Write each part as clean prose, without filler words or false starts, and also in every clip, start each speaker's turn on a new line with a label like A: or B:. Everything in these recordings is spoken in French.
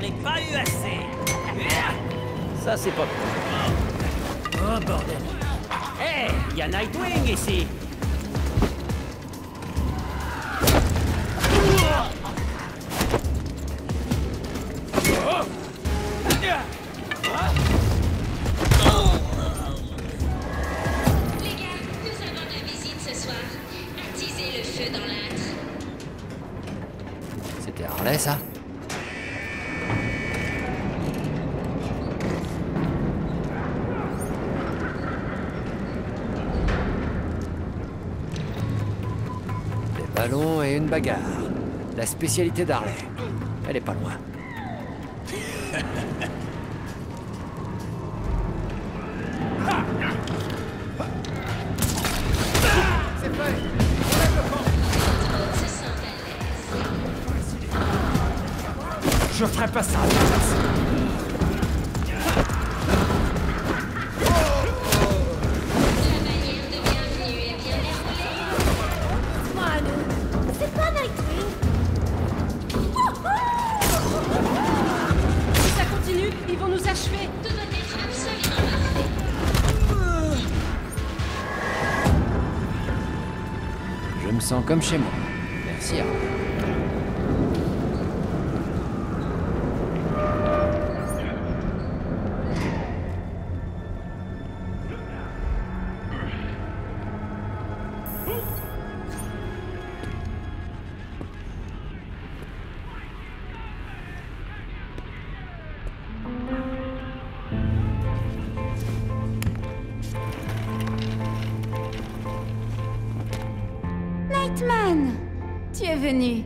A: ai pas eu assez.
B: Ça, c'est pas cool.
A: Oh, bordel. Hé, y a Nightwing ici.
C: Les gars, nous avons de la visite ce soir. Attisez le feu dans l'âtre.
B: C'était Harley, ça? Des ballons et une bagarre. La spécialité d'Harley. Elle est pas loin.
D: C'est fait.
C: Se sent à l'aise.
D: Je ferai pas ça.
C: La bannière de bienvenue est bien déroulée.
E: Man, c'est pas Nightwing.
F: Si ça continue, ils vont nous achever.
C: Tout doit être absolument parfait.
B: Je me sens comme chez moi. Merci, Harley.
E: Nightman, tu es venu.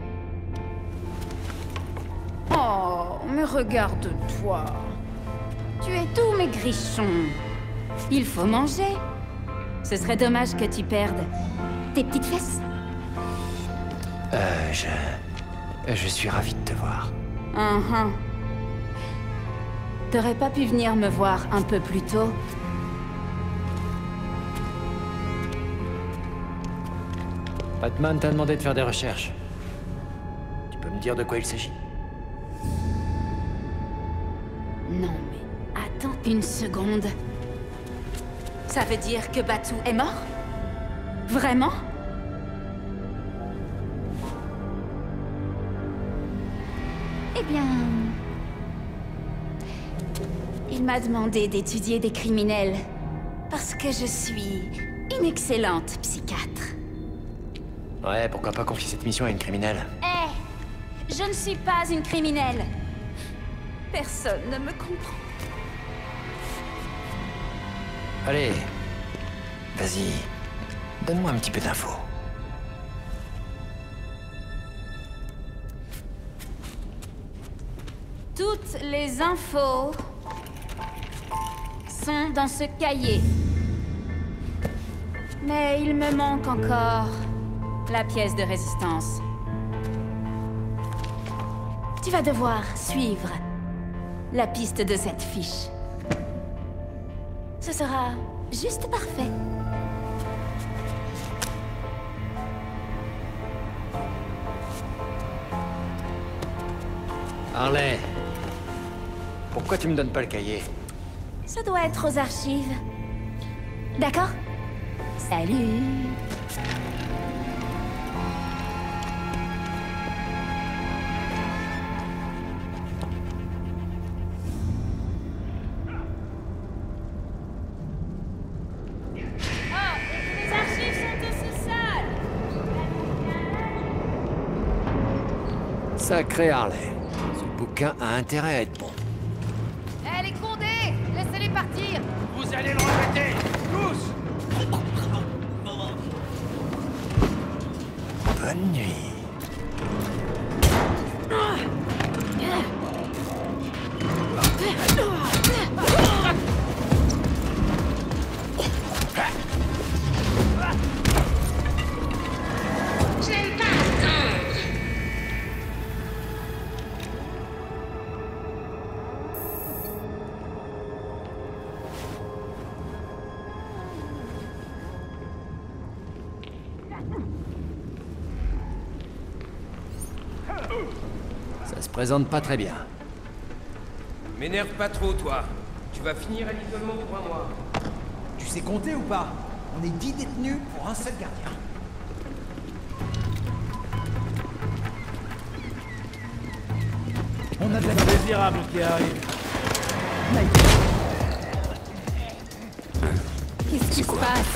E: Oh, mais regarde-toi. Tu es tout maigrichon. Il faut manger. Ce serait dommage que tu perdes tes petites fesses.
B: Je suis ravi de te voir.
E: T'aurais pas pu venir me voir un peu plus tôt?
B: Batman t'a demandé de faire des recherches. Tu peux me dire de quoi il s'agit?
E: Non, mais attends une seconde. Ça veut dire que Batu est mort? Vraiment? Eh bien... Il m'a demandé d'étudier des criminels. Parce que je suis une excellente psychiatre.
B: Ouais, pourquoi pas confier cette mission à une criminelle?
E: Eh, je ne suis pas une criminelle. Personne ne me comprend.
B: Allez, vas-y, donne-moi un petit peu d'infos.
E: Toutes les infos sont dans ce cahier. Mais il me manque encore la pièce de résistance. Tu vas devoir suivre la piste de cette fiche. Ce sera juste parfait.
B: Harley, pourquoi tu me donnes pas le cahier?
E: Ça doit être aux archives. D'accord? Salut!
F: Les archives sont au sous-sol.
B: Sacré Harley. Ce bouquin a intérêt à être bon.
F: Eh, les condés, laissez-les partir.
D: Vous allez le regretter. Tous.
B: Bonne nuit.
C: J'aime pas attendre.
B: Ça se présente pas très bien.
G: M'énerve pas trop, toi. Tu vas finir à l'isolement pour un mois.
D: Tu sais compter ou pas? On est 10 détenus pour un seul gardien. On a de la désirable qui arrive.
E: Qu'est-ce qui se passe?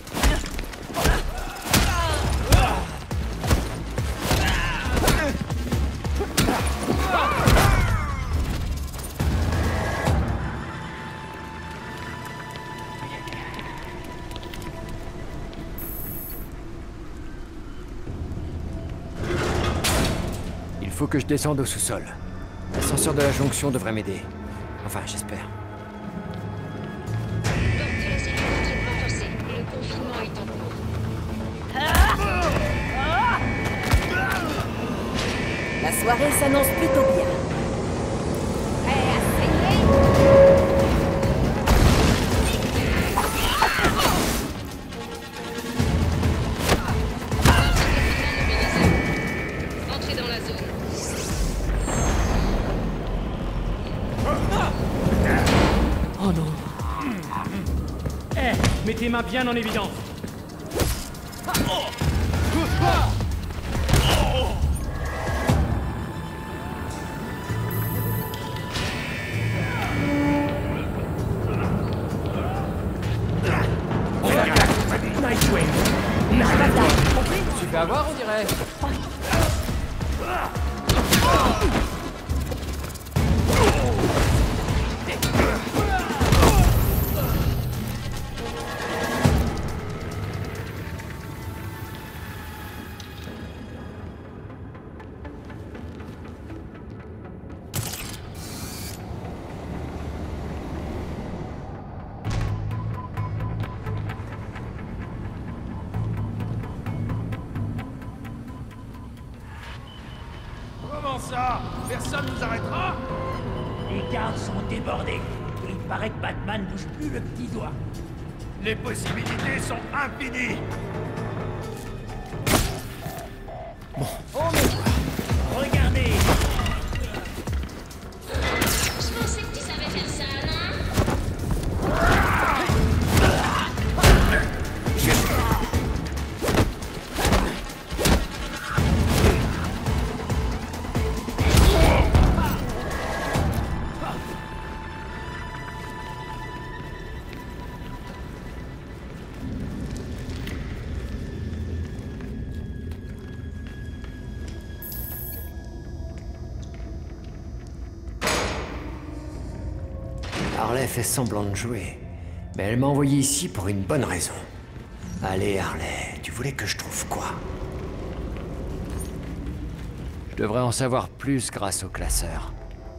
B: Il faut que je descende au sous-sol. L'ascenseur de la jonction devrait m'aider. Enfin, j'espère.
C: Porte de la cellule d'entraînement forcée. Le confinement est en cours.
F: La soirée s'annonce plutôt bien.
E: Prêt à saigner?
C: Entrez dans la zone.
A: Oh non. Mets tes mains bien en évidence. Nightwing.
B: Tu fais avoir, on dirait.
D: Comment ça? Personne nous arrêtera?
A: Les gardes sont débordés. Il paraît que Batman bouge plus le petit doigt.
D: Les possibilités sont infinies.
A: Regardez.
C: Je pensais que tu savais faire ça, non?
B: Harley fait semblant de jouer. Mais elle m'a envoyé ici pour une bonne raison. Allez, Harley, tu voulais que je trouve quoi? Je devrais en savoir plus grâce au classeur.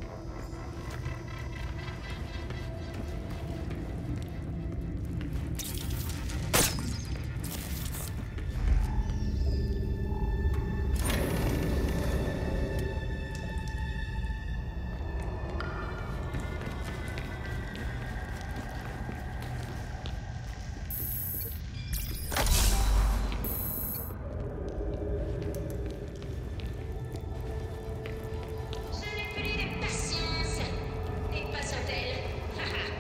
C: Je n'ai plus de patience. Et patientèle. Haha.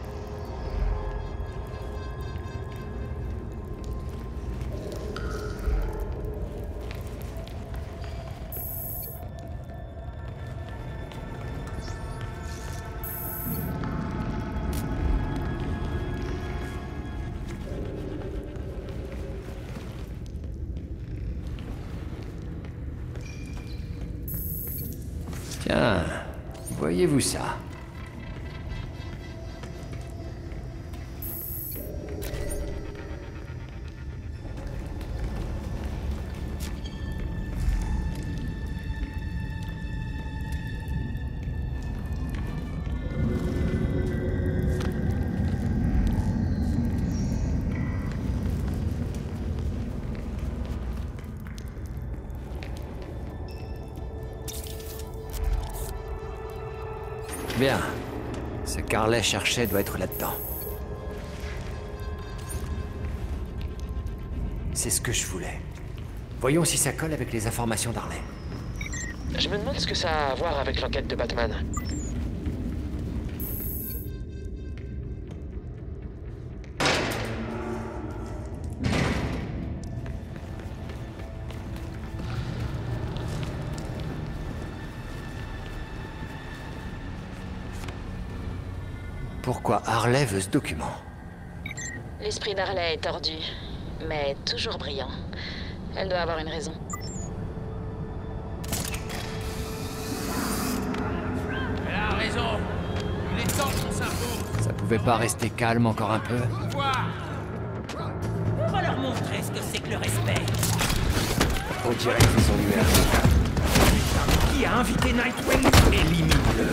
B: Tiens, voyez-vous ça? Bien. Ce qu'Harley cherchait doit être là-dedans. C'est ce que je voulais. Voyons si ça colle avec les informations d'Harley.
H: Je me demande ce que ça a à voir avec l'enquête de Batman.
B: Pourquoi Harley veut ce document?
H: L'esprit d'Harley est tordu, mais toujours brillant. Elle doit avoir une raison.
G: Elle a raison. Il est temps qu'on s'impose.
B: Ça pouvait pas rester calme encore un peu?
G: Quoi?
A: On va leur montrer ce que c'est que le respect.
B: On dirait qu'ils sont nuages.
A: Qui a invité Nightwing? Élimine-le.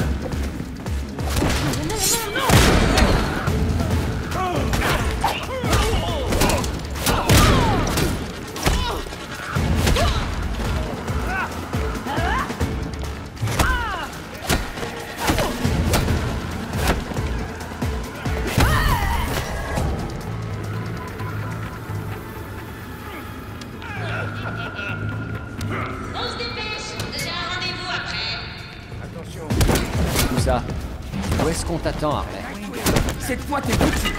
C: On se dépêche. J'ai un rendez-vous après.
G: Attention.
B: Où ça? Où est-ce qu'on t'attend, Harley?
D: Cette fois, t'es foutu.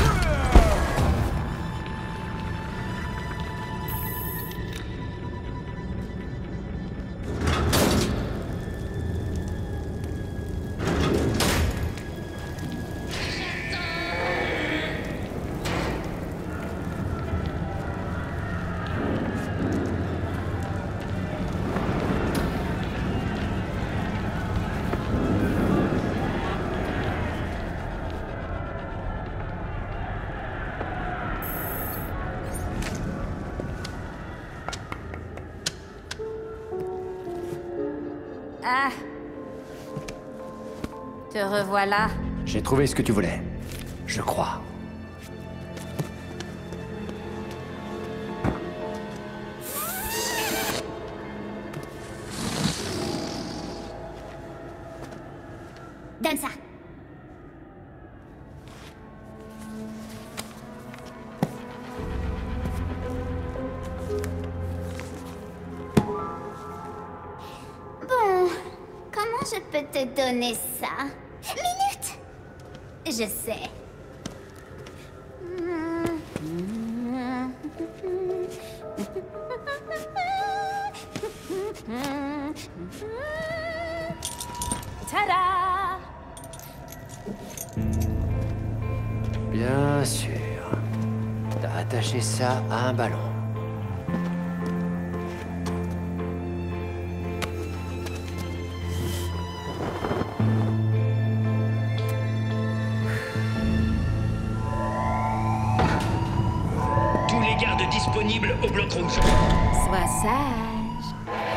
E: Ah. Te revoilà.
B: J'ai trouvé ce que tu voulais. Je crois.
C: Donne ça. Bon, comment je peux te donner ça? Minute! Je sais.
E: Tada!
B: Bien sûr. T'as attaché ça à un ballon.
A: Tous les gardes disponibles au bloc rouge.
E: Sois sage.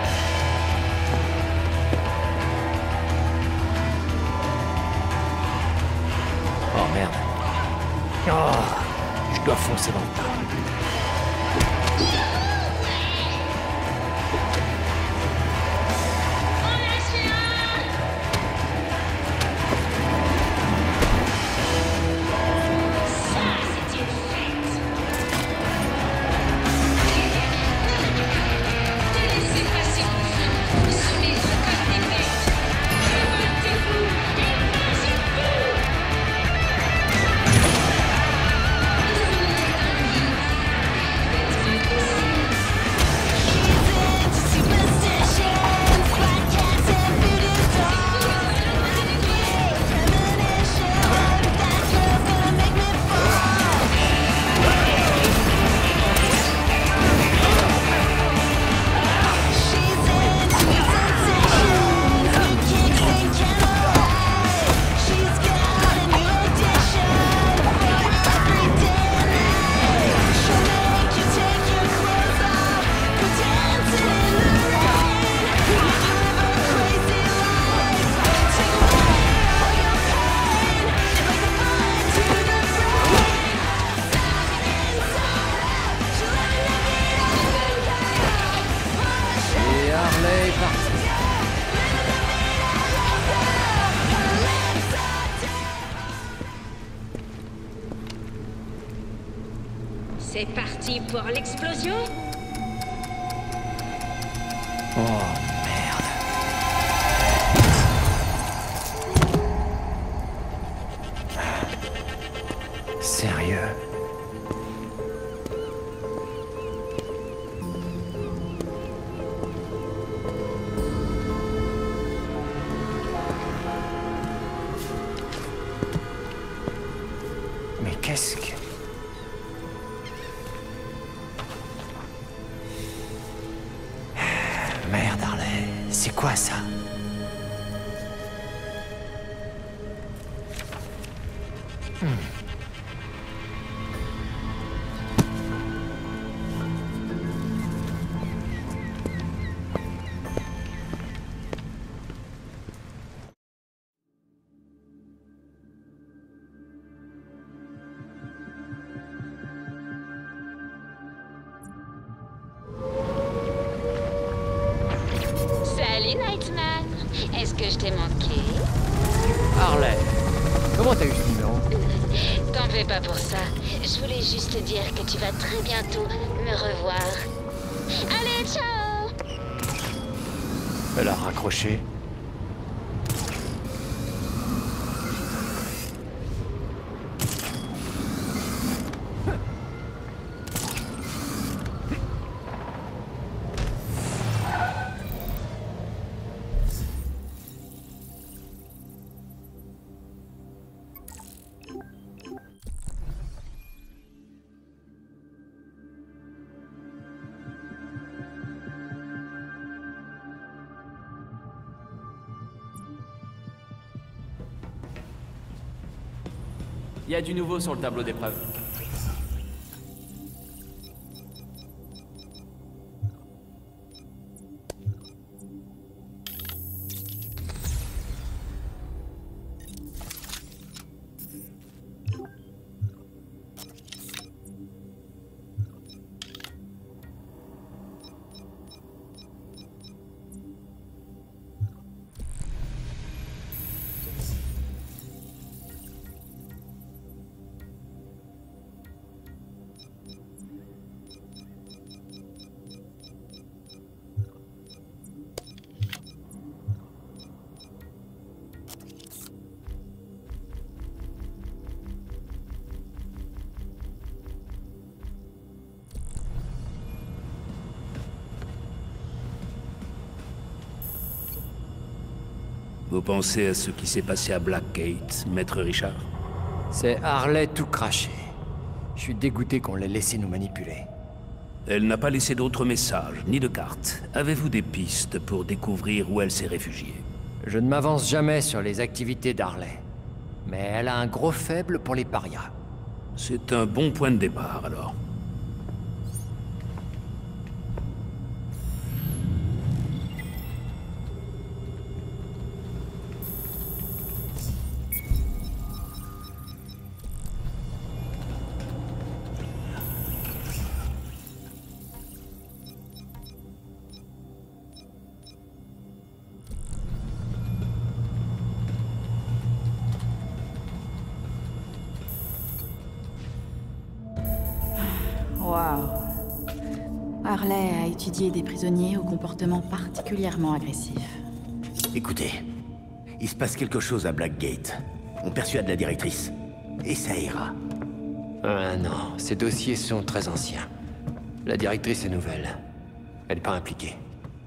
B: Oh merde. Oh, je dois foncer dans le tas.
C: C'est parti pour l'explosion.
B: Oh merde. Sérieux? Qu'est-ce que... Merde, Harley. C'est quoi ça?
H: Salut Nightman. Est-ce que je t'ai manqué?
B: Harley, comment t'as eu ce numéro?
H: T'en fais pas pour ça. Je voulais juste te dire que tu vas très bientôt me revoir. Allez, ciao!
B: Elle a raccroché.
I: Il y a du nouveau sur le tableau d'épreuve.
J: Vous pensez à ce qui s'est passé à Blackgate, Maître Richard?
B: C'est Harley tout craché. Je suis dégoûté qu'on l'ait laissé nous manipuler.
J: Elle n'a pas laissé d'autres messages, ni de cartes. Avez-vous des pistes pour découvrir où elle s'est réfugiée?
B: Je ne m'avance jamais sur les activités d'Harley. Mais elle a un gros faible pour les parias.
J: C'est un bon point de départ, alors.
K: Waouh. Harley a étudié des prisonniers au comportement particulièrement agressif.
L: Écoutez, il se passe quelque chose à Blackgate. On persuade la directrice. Et ça ira.
B: Ah non, ces dossiers sont très anciens. La directrice est nouvelle. Elle n'est pas impliquée.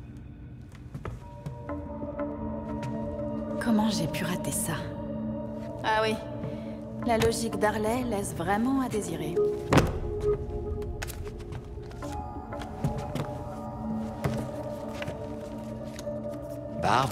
K: Comment j'ai pu rater ça? Ah oui, la logique d'Harley laisse vraiment à désirer.
B: Barbe?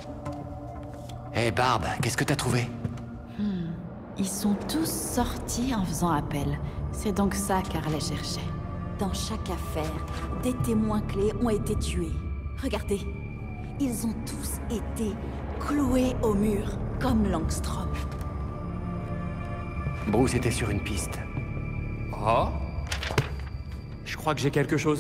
B: Hé Barbe, qu'est-ce que t'as trouvé?
K: Ils sont tous sortis en faisant appel. C'est donc ça qu'Harley cherchait. Dans chaque affaire, des témoins clés ont été tués. Regardez, ils ont tous été cloués au mur, comme Langstrom.
B: Bruce était sur une piste.
I: Oh? Je crois que j'ai quelque chose.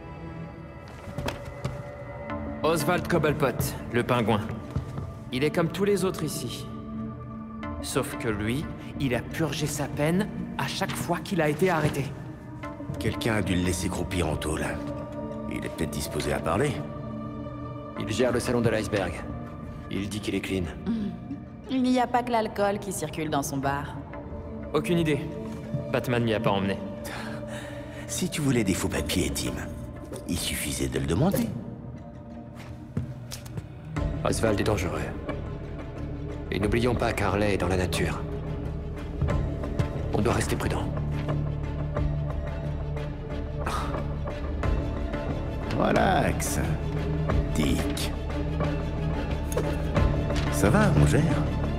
I: Oswald Cobblepot, le pingouin. Il est comme tous les autres ici. Sauf que lui, il a purgé sa peine à chaque fois qu'il a été arrêté.
L: Quelqu'un a dû le laisser croupir en tôle. Il est peut-être disposé à parler.
B: Il gère le salon de l'iceberg. Il dit qu'il est clean.
K: Il n'y a pas que l'alcool qui circule dans son bar.
I: Aucune idée. Batman m'y a pas emmené.
L: Si tu voulais des faux papiers, Tim, il suffisait de le demander.
B: Oswald est dangereux. Et n'oublions pas qu'Harley est dans la nature. On doit rester prudent.
L: Relax. Dick. Ça va, on gère.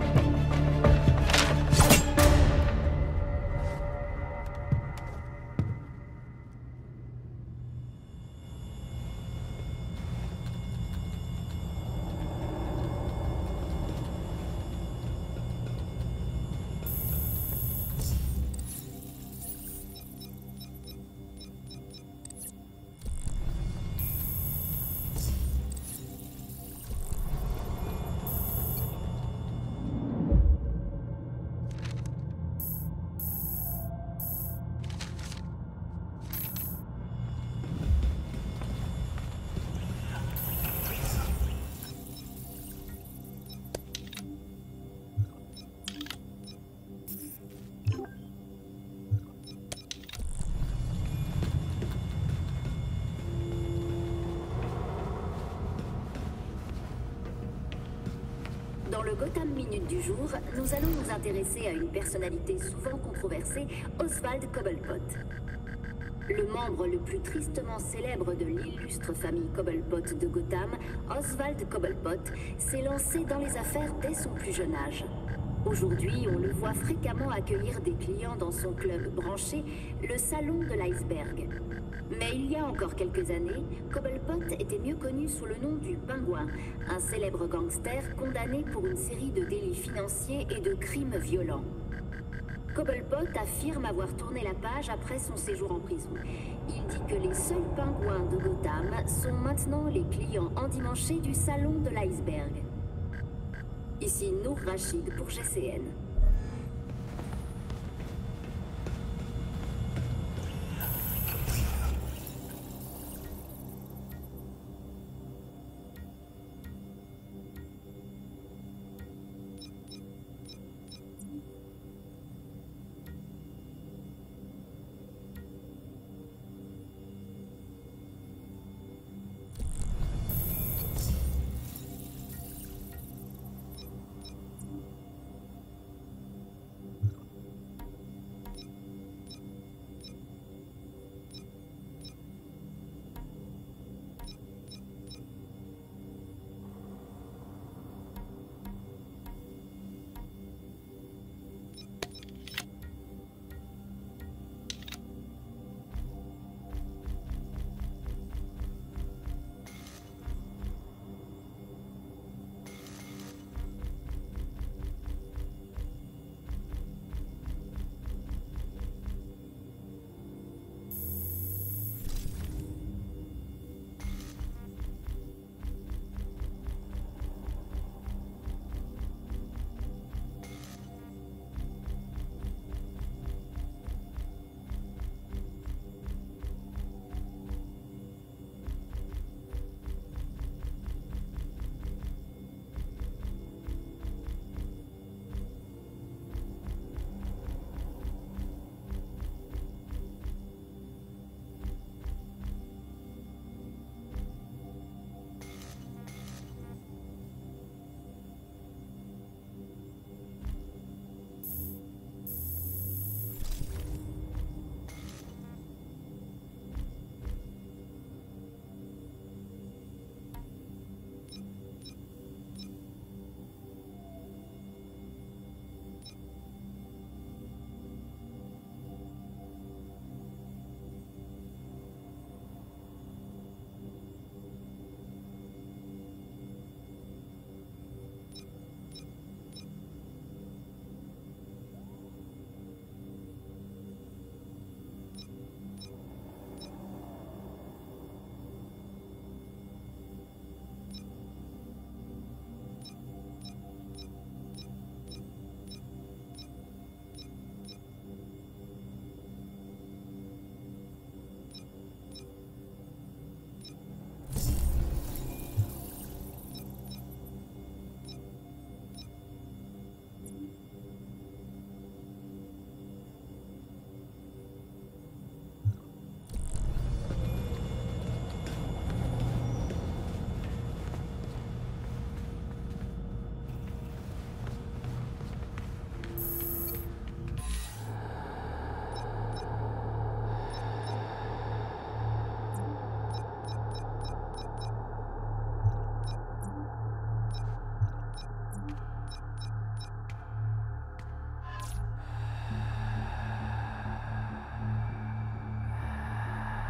M: Dans le Gotham Minute du jour, nous allons nous intéresser à une personnalité souvent controversée, Oswald Cobblepot. Le membre le plus tristement célèbre de l'illustre famille Cobblepot de Gotham, Oswald Cobblepot, s'est lancé dans les affaires dès son plus jeune âge. Aujourd'hui, on le voit fréquemment accueillir des clients dans son club branché, le Salon de l'Iceberg. Mais il y a encore quelques années, Cobblepot était mieux connu sous le nom du Pingouin, un célèbre gangster condamné pour une série de délits financiers et de crimes violents. Cobblepot affirme avoir tourné la page après son séjour en prison. Il dit que les seuls pingouins de Gotham sont maintenant les clients endimanchés du Salon de l'Iceberg. Ici Nour Rachid pour GCN.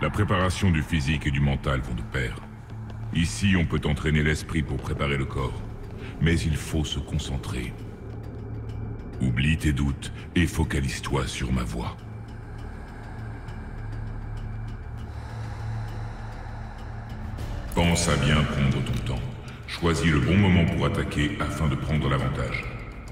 N: La préparation du physique et du mental vont de pair. Ici, on peut entraîner l'esprit pour préparer le corps. Mais il faut se concentrer. Oublie tes doutes et focalise-toi sur ma voix. Pense à bien prendre ton temps. Choisis le bon moment pour attaquer afin de prendre l'avantage.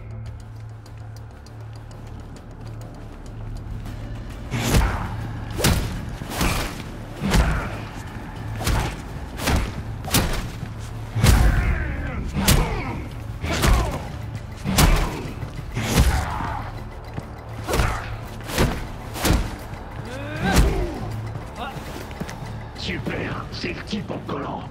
A: Super, c'est le type en collant.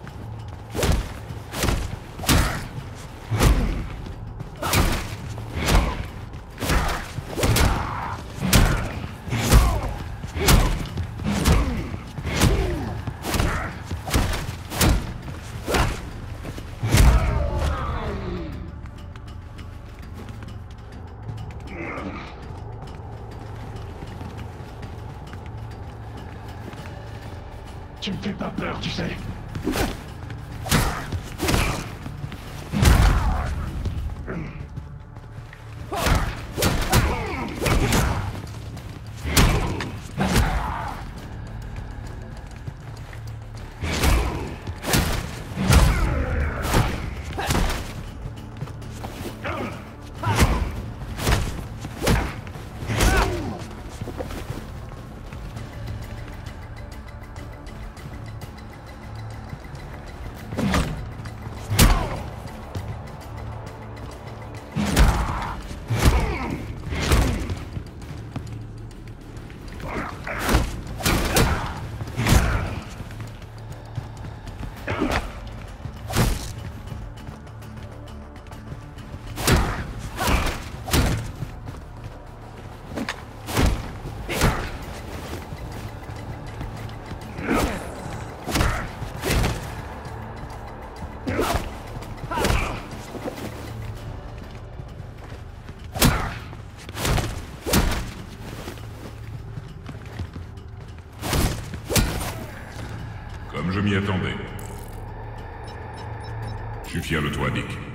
A: Tu me fais pas peur, tu sais.
N: Comme je m'y attendais. Je suis fier de toi, Dick.